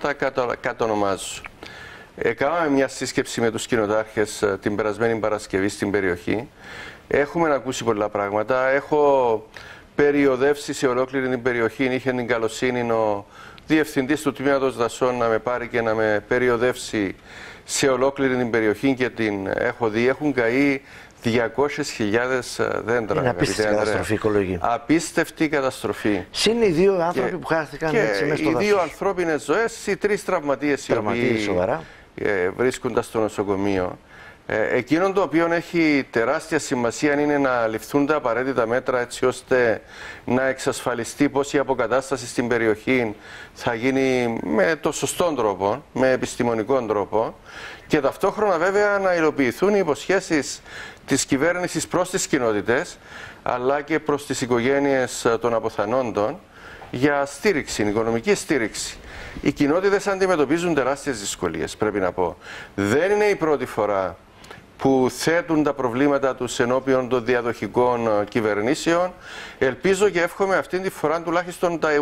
τα κατονομάζω. Κάναμε μια σύσκεψη με τους κοινοτάρχες την περασμένη Παρασκευή στην περιοχή. Έχουμε ακούσει πολλά πράγματα. Έχω περιοδεύσει σε ολόκληρη την περιοχή. Είχε την καλοσύνη ο διευθυντής του Τμήματος Δασών να με πάρει και να με περιοδεύσει σε ολόκληρη την περιοχή και την έχω δει. Έχουν καεί 200.000 δέντρα. Είναι απίστευτη καταστροφή οικολογική. Απίστευτη καταστροφή. Συν οι δύο άνθρωποι που χάθηκαν μέσα στο δάσος. Οι δύο ανθρώπινες ζωές, οι 3 τραυματίες οι οποίοι βρίσκονται στο νοσοκομείο. Εκείνο το οποίο έχει τεράστια σημασία είναι να ληφθούν τα απαραίτητα μέτρα έτσι ώστε να εξασφαλιστεί πως η αποκατάσταση στην περιοχή θα γίνει με το σωστό τρόπο, με επιστημονικό τρόπο και ταυτόχρονα βέβαια να υλοποιηθούν οι υποσχέσεις της κυβέρνησης προς τις κοινότητες αλλά και προς τις οικογένειες των αποθανόντων για στήριξη, οικονομική στήριξη. Οι κοινότητες αντιμετωπίζουν τεράστιες δυσκολίες, πρέπει να πω. Δεν είναι η πρώτη φορά που θέτουν τα προβλήματα τους ενώπιον των διαδοχικών κυβερνήσεων. Ελπίζω και εύχομαι αυτή τη φορά τουλάχιστον τα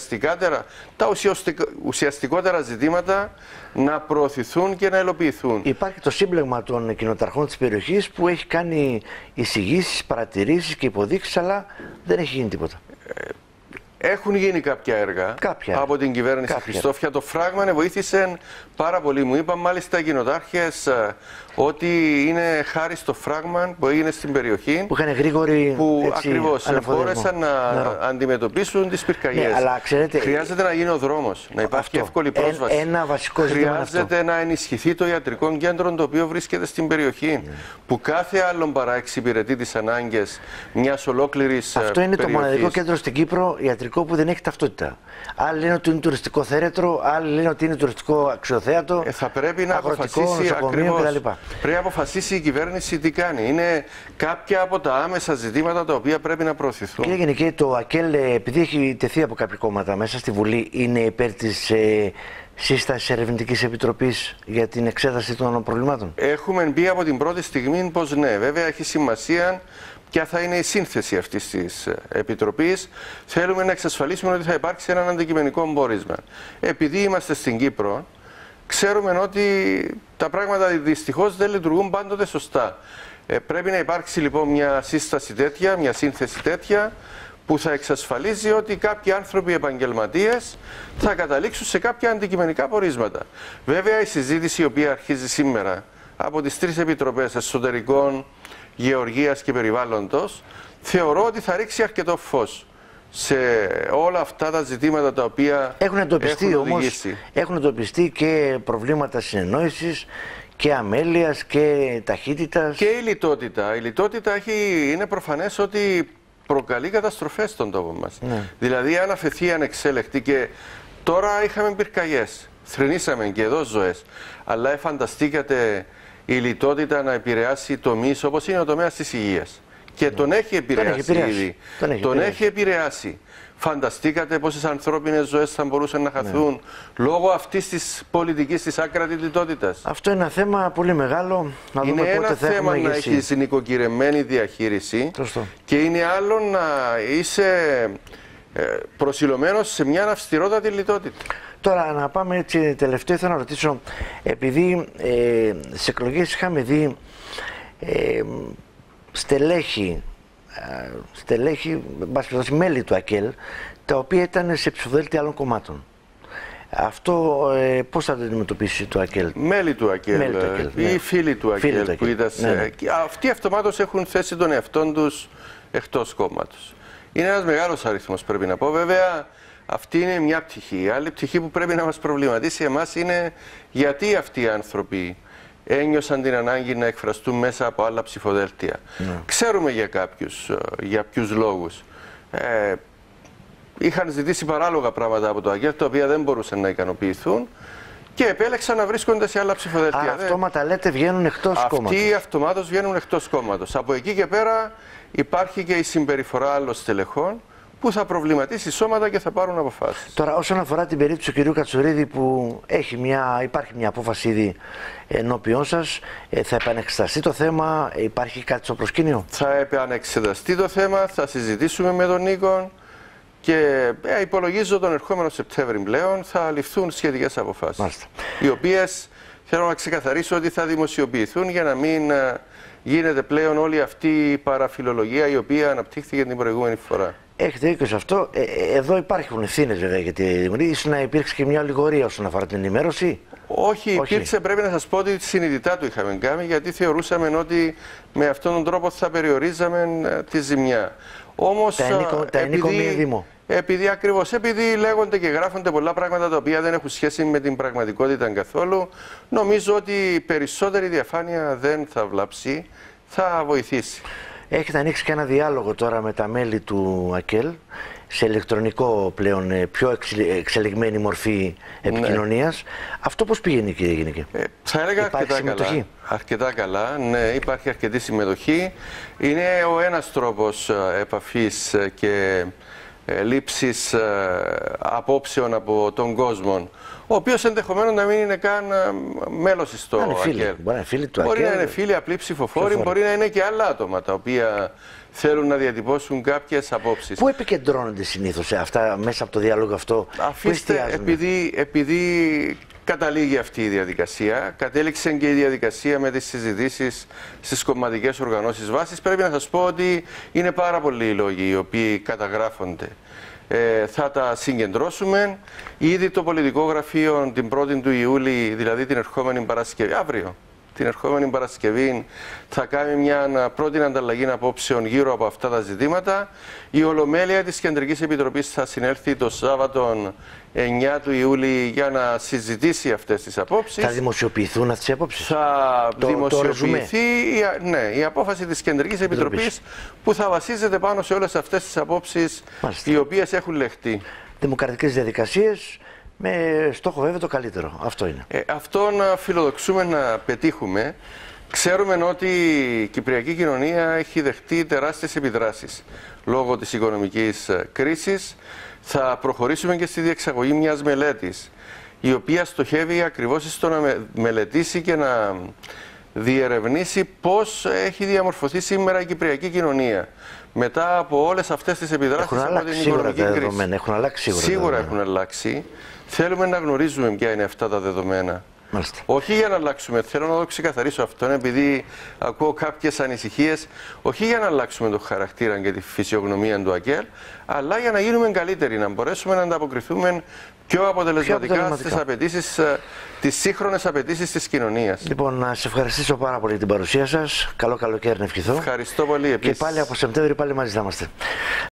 ουσιαστικότερα ζητήματα να προωθηθούν και να υλοποιηθούν. Υπάρχει το σύμπλεγμα των κοινοταρχών της περιοχής που έχει κάνει εισηγήσεις, παρατηρήσεις και υποδείξεις, αλλά δεν έχει γίνει τίποτα. Έχουν γίνει κάποια έργα από την κυβέρνηση Χριστόφια. Το φράγμα βοήθησε πάρα πολύ. Μου είπαν μάλιστα οι κοινοτάρχες ότι είναι χάρη στο φράγμα που έγινε στην περιοχή. Που είχαν γρήγορη που ακριβώς μπόρεσαν να αντιμετωπίσουν τις πυρκαγιές. Ναι, αλλά ξέρετε, χρειάζεται να γίνει ο δρόμος, να υπάρχει εύκολη πρόσβαση. Ένα βασικό ζήτημα. Χρειάζεται να ενισχυθεί το ιατρικό κέντρο το οποίο βρίσκεται στην περιοχή. Που κάθε άλλον παρά εξυπηρετεί τις ανάγκες μιας ολόκληρης περιοχής. Αυτό είναι το μοναδικό κέντρο στην Κύπρο ιατρικό που δεν έχει ταυτότητα. Άλλοι λένε ότι είναι τουριστικό θέρετρο, άλλοι λένε ότι είναι τουριστικό αξιοθέατο. Θα πρέπει να αποφασίσει ακριβώς. Πρέπει να αποφασίσει η κυβέρνηση τι κάνει. Είναι κάποια από τα άμεσα ζητήματα τα οποία πρέπει να προωθηθούν. Κύριε Γενικέ, το ΑΚΕΛ, επειδή έχει τεθεί από κάποια κόμματα μέσα στη Βουλή, είναι υπέρ της σύστασης Ερευνητικής Επιτροπής για την εξέταση των προβλημάτων? Έχουμε μπει από την πρώτη στιγμή πως ναι. Βέβαια έχει σημασία ποια θα είναι η σύνθεση αυτής της Επιτροπής. Θέλουμε να εξασφαλίσουμε ότι θα υπάρξει ένα αντικειμενικό πόρισμα. Επειδή είμαστε στην Κύπρο, ξέρουμε ότι τα πράγματα δυστυχώς δεν λειτουργούν πάντοτε σωστά. Πρέπει να υπάρξει λοιπόν μια σύσταση τέτοια, μια σύνθεση τέτοια, που θα εξασφαλίζει ότι κάποιοι άνθρωποι επαγγελματίες θα καταλήξουν σε κάποια αντικειμενικά πορίσματα. Βέβαια η συζήτηση η οποία αρχίζει σήμερα από τις 3 επιτροπές εσωτερικών, γεωργίας και περιβάλλοντος, θεωρώ ότι θα ρίξει αρκετό φως σε όλα αυτά τα ζητήματα τα οποία έχουν εντοπιστεί και προβλήματα συνεννόησης και αμέλειας και ταχύτητας. Και η λιτότητα. Η λιτότητα είναι προφανές ότι προκαλεί καταστροφές στον τόπο μας. Ναι. Δηλαδή αν αφαιθεί ανεξέλεκτη και τώρα είχαμε πυρκαγιές, θρηνήσαμε και εδώ ζωές, αλλά φανταστήκατε η λιτότητα να επηρεάσει τομείς όπως είναι ο τομέας της υγείας. Και τον έχει επηρεάσει ήδη. Τον έχει επηρεάσει. Φανταστήκατε πόσες ανθρώπινες ζωές θα μπορούσαν να χαθούν λόγω αυτής της πολιτικής της άκρατης λιτότητας. Αυτό είναι ένα θέμα πολύ μεγάλο. Να δούμε είναι πότε ένα θα θέμα να έχεις νοικοκυρεμένη διαχείριση και είναι άλλο να είσαι προσιλωμένος σε μια αυστηρότατη λιτότητα. Τώρα να πάμε έτσι τελευταίο, θέλω να ρωτήσω, επειδή σε εκλογές είχαμε δει στελέχη, μέλη του ΑΚΕΛ, τα οποία ήταν σε ψηφοδέλτια άλλων κομμάτων. Αυτό πώς θα το αντιμετωπίσει το ΑΚΕΛ? Μέλη του ΑΚΕΛ, ή φίλοι του ΑΚΕΛ που ήταν αυτοί αυτομάτως έχουν θέσει τον εαυτόν τους εκτός κόμματος. Είναι ένας μεγάλος αριθμός, πρέπει να πω. Βέβαια αυτή είναι μια πτυχή. Η άλλη πτυχή που πρέπει να μας προβληματίσει εμάς είναι γιατί αυτοί οι άνθρωποι ένιωσαν την ανάγκη να εκφραστούν μέσα από άλλα ψηφοδέλτια. Ξέρουμε για ποιους λόγους. Είχαν ζητήσει παράλογα πράγματα από το ΑΚΕΛ, τα οποία δεν μπορούσαν να ικανοποιηθούν και επέλεξαν να βρίσκονται σε άλλα ψηφοδέλτια. Άρα αυτόματα λέτε βγαίνουν εκτός κόμματος. Αυτοί αυτομάτως βγαίνουν εκτός κόμματος. Από εκεί και πέρα υπάρχει και η συμπεριφορά άλλων στελεχών που θα προβληματίσει σώματα και θα πάρουν αποφάσεις. Τώρα, όσον αφορά την περίπτωση του κ. Κατσουρίδη, που υπάρχει μια απόφαση ήδη ενώπιόν σας, θα επανεξεταστεί το θέμα, υπάρχει κάτι στο προσκήνιο? Θα επανεξεταστεί το θέμα, θα συζητήσουμε με τον Νίκο Και υπολογίζω τον ερχόμενο Σεπτέμβρη πλέον θα ληφθούν σχετικές αποφάσεις. Οι οποίες θέλω να ξεκαθαρίσω ότι θα δημοσιοποιηθούν για να μην γίνεται πλέον όλη αυτή η παραφιλολογία η οποία αναπτύχθηκε την προηγούμενη φορά. Έχετε δίκιο σε αυτό. Εδώ υπάρχουν ευθύνες βέβαια για τη Δημοκρατία. Ίσως να υπήρξε και μια ολιγορία όσον αφορά την ενημέρωση. Όχι, υπήρξε, πρέπει να σας πω ότι συνειδητά το είχαμε κάνει, γιατί θεωρούσαμε ότι με αυτόν τον τρόπο θα περιορίζαμε τη ζημιά. Όμως, επειδή λέγονται και γράφονται πολλά πράγματα τα οποία δεν έχουν σχέση με την πραγματικότητα καθόλου, νομίζω ότι περισσότερη διαφάνεια δεν θα βλάψει, θα βοηθήσει. Έχετε ανοίξει και ένα διάλογο τώρα με τα μέλη του ΑΚΕΛ σε ηλεκτρονικό πλέον πιο εξελιγμένη μορφή επικοινωνίας. Αυτό πώς πηγαίνει, κύριε Γενικέ? Θα έλεγα αρκετά καλά. Ναι, υπάρχει αρκετή συμμετοχή. Είναι ο ένας τρόπος επαφής και λήψης απόψεων από τον κόσμο, ο οποίος ενδεχομένως να μην είναι καν μέλος στο ΑΚΕΛ. Μπορεί να είναι φίλοι, απλοί ψηφοφόροι, μπορεί να είναι και άλλα άτομα τα οποία θέλουν να διατυπώσουν κάποιες απόψεις. Πού επικεντρώνονται συνήθως αυτά μέσα από το διάλογο αυτό? Αφήστε, επειδή καταλήγει αυτή η διαδικασία, κατέληξε και η διαδικασία με τις συζητήσεις στις κομματικές οργανώσεις βάσης, πρέπει να σας πω ότι είναι πάρα πολλοί οι λόγοι οι οποίοι καταγράφονται. Θα τα συγκεντρώσουμε. Ήδη το πολιτικό γραφείο την 1η του Ιούλη, δηλαδή την ερχόμενη Παρασκευή, αύριο, την ερχόμενη Παρασκευή, θα κάνει μια πρώτη ανταλλαγή απόψεων γύρω από αυτά τα ζητήματα. Η Ολομέλεια της Κεντρικής Επιτροπής θα συνέλθει το Σάββατο 9 του Ιούλη για να συζητήσει αυτές τις απόψεις. Θα δημοσιοποιηθούν αυτές οι απόψεις? Θα δημοσιοποιηθεί η απόφαση της Κεντρικής Επιτροπής που θα βασίζεται πάνω σε όλες αυτές τις απόψεις οι οποίες έχουν λεχτεί. Δημοκρατικές διαδικασίες με στόχο βέβαια το καλύτερο. Αυτό είναι. Αυτό να φιλοδοξούμε να πετύχουμε. Ξέρουμε ότι η κυπριακή κοινωνία έχει δεχτεί τεράστιες επιδράσεις λόγω της οικονομικής κρίσης. Θα προχωρήσουμε και στη διεξαγωγή μιας μελέτης, η οποία στοχεύει ακριβώς στο να μελετήσει και να διερευνήσει πώς έχει διαμορφωθεί σήμερα η κυπριακή κοινωνία μετά από όλες αυτές τις επιδράσεις από την οικονομική κρίση. Έχουν αλλάξει σίγουρα έχουν αλλάξει. Θέλουμε να γνωρίζουμε ποια είναι αυτά τα δεδομένα. Μάλιστα. Όχι για να αλλάξουμε, θέλω να το ξεκαθαρίσω αυτό, επειδή ακούω κάποιες ανησυχίες, όχι για να αλλάξουμε τον χαρακτήρα και τη φυσιογνωμία του ΑΚΕΛ, αλλά για να γίνουμε καλύτεροι, να μπορέσουμε να ανταποκριθούμε πιο αποτελεσματικά στις απαιτήσεις, τις σύγχρονες απαιτήσεις της κοινωνίας. Λοιπόν, να σας ευχαριστήσω πάρα πολύ την παρουσία σας. Καλό καλοκαίρι να ευχηθώ. Ευχαριστώ πολύ επίσης. Και πάλι από Σεπτέμβρη πάλι μαζί θα είμαστε.